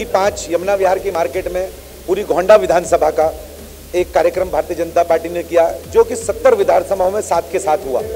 D5 Yamuna विहार की market में पूरी गोंडा विधानसभा का एक कार्यक्रम भारतीय जनता पार्टी ने किया, जो कि 70 विधानसभाओं में 7 के 7 हुआ।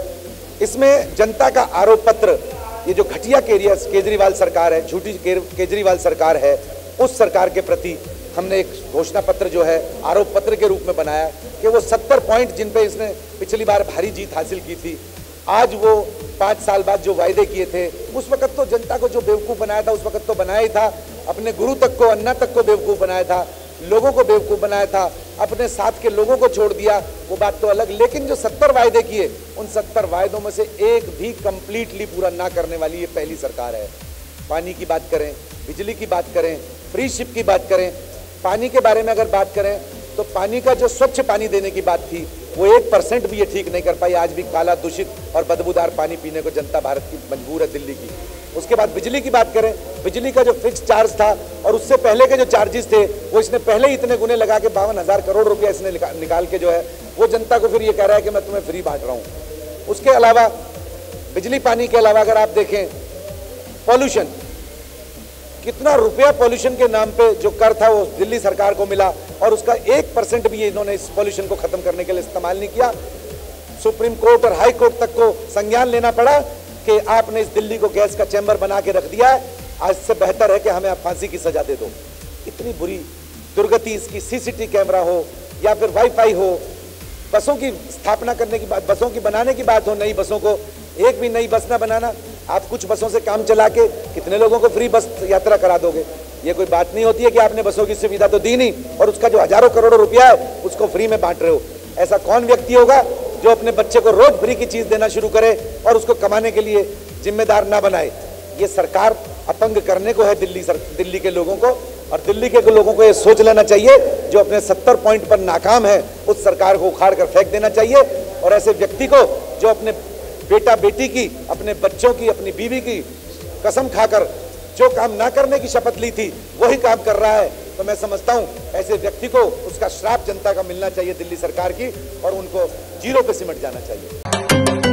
इसमें जनता का आरोप पत्र, ये जो घटिया केजरीवाल सरकार है, झूठी केजरीवाल सरकार है, उस सरकार के प्रति हमने एक घोषणा पत्र जो है आरोप पत्र के रूप में बनाया कि वो 70 पॉइंट जिन पे इसने पिछली बार भारी जीत हासिल की थी, आज वो 5 साल बाद जो वायदे किए थे, उस वक्त तो जनता को जो बेवकूफ़ बनाया था, उस वक्त तो बनाया ही था, अपने गुरु तक को, अन्ना तक को बेवकूफ़ बनाया था, लोगों को बेवकूफ़ बनाया था, अपने साथ के लोगों को छोड़ दिया, वो बात तो अलग। लेकिन जो 70 वायदे किए, उन 70 वायदों में से एक भी कंप्लीटली पूरा ना करने वाली ये पहली सरकार है। पानी की बात करें, बिजली की बात करें, फ्री शिप की बात करें, पानी के बारे में अगर बात करें तो पानी का जो स्वच्छ पानी देने की बात थी, वो 1% भी ये ठीक नहीं कर पाई। आज भी काला, दूषित और बदबूदार पानी पीने को जनता भारत की मजबूर है, दिल्ली की। उसके बाद बिजली की बात करें, बिजली का जो फिक्स चार्ज था और उससे पहले के जो चार्जेस थे, वो इसने पहले ही इतने गुने लगा के 52,000 करोड़ रुपया इसने निकाल के जो है वो जनता को फिर ये कह रहा है कि मैं तुम्हें फ्री बांट रहा हूँ। उसके अलावा बिजली पानी के अलावा अगर आप देखें, पॉल्यूशन, कितना रुपया पॉल्यूशन के नाम पे जो कर था वो दिल्ली सरकार को मिला, और उसका 1% भी इन्होंने इस पॉल्यूशन को खत्म करने के लिए इस्तेमाल नहीं किया। सुप्रीम कोर्ट और हाई कोर्ट तक को संज्ञान लेना पड़ा कि आपने इस दिल्ली को गैस का चैम्बर बना के रख दिया है, आज से बेहतर है कि हमें आप फांसी की सजा दे दो। इतनी बुरी दुर्गति इसकी, सीसीटीवी कैमरा हो या फिर वाईफाई हो, बसों की स्थापना करने की बात, बसों की बनाने की बात हो, नई बसों को, एक भी नई बस ना बनाना, आप कुछ बसों से काम चला के कितने लोगों को फ्री बस यात्रा करा दोगे? ये कोई बात नहीं होती है कि आपने बसों की सुविधा तो दी नहीं और उसका जो हजारों करोड़ों रुपया है उसको फ्री में बांट रहे हो। ऐसा कौन व्यक्ति होगा जो अपने बच्चे को रोज फ्री की चीज देना शुरू करे और उसको कमाने के लिए जिम्मेदार ना बनाए? ये सरकार अपंग करने को है दिल्ली के लोगों को, और दिल्ली के लोगों को ये सोच लेना चाहिए, जो अपने 70 पॉइंट पर नाकाम है उस सरकार को उखाड़ कर फेंक देना चाहिए, और ऐसे व्यक्ति को जो अपने बेटा बेटी की, अपने बच्चों की, अपनी बीवी की कसम खाकर जो काम ना करने की शपथ ली थी वही काम कर रहा है, तो मैं समझता हूं ऐसे व्यक्ति को उसका श्राप जनता का मिलना चाहिए दिल्ली सरकार की, और उनको जीरो पे सिमट जाना चाहिए।